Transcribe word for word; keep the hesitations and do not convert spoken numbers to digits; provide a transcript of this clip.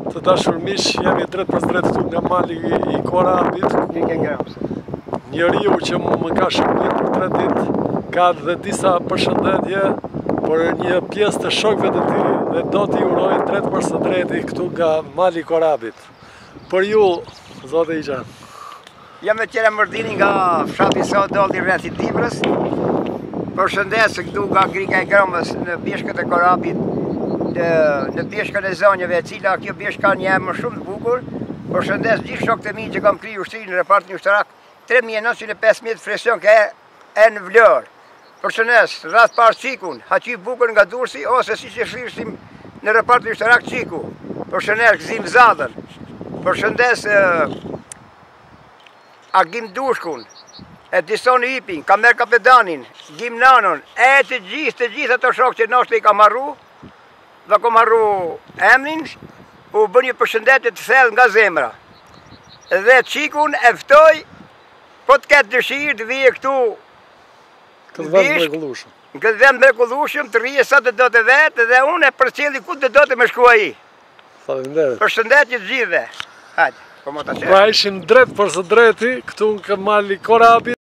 Të dashur miq, jemi drejt për drejt këtu nga mali i Korabit, ku njeriu që më ka shërbyer për tre ditë ka dhe disa përshëndetje për një pjesë të shokëve të tij dhe do t'i uroj drejt për së drejti këtu nga mali i Korabit. Për ju, zote i Gjan. Jam e qera Mërdini nga fshati Sa Dalli rreth i Dibrës. Përshëndes këtu nga Grika e Gromës në bjeshkët e Korabit, në, në bjeshkën e zonjëve, e cila kjo bjeshkë ka një emër shumë të bukur. Përshëndes gjithë shokët e mi që kam kriju ushtrinë në repartin ushtarak tre mijë e nëntëqind e pesëmbëdhjetë fresion ka e në Vlorë. Përshëndes rrath parë Çikun, Haqi Bukur nga Durrësi, ose siç e shihim në repartin ushtarak Çiku. Përshëndes Gzim Zadër. Përshëndes Agim Dushkun, e Disoni Ipin, Kamer Kapedanin, Gim Nanon, e të gjithë, të gjithë ato shokë që nështë i kam harru, dhe kom harru emnin, u bë një përshëndetje të thellë nga zemra. Dhe Çikun e ftoj, po të ketë dëshirë të vijë këtu Këtë vend mrekullueshëm. Në këtë vend mrekullueshëm, të rrije sa të do të vetë, dhe unë e përcjelli ku të do të më shkua ai. Faleminderit. Përshëndetje të gjithëve. Hajde, po mo ta Pra ishim drejt për së drejti këtu në mali Korabit.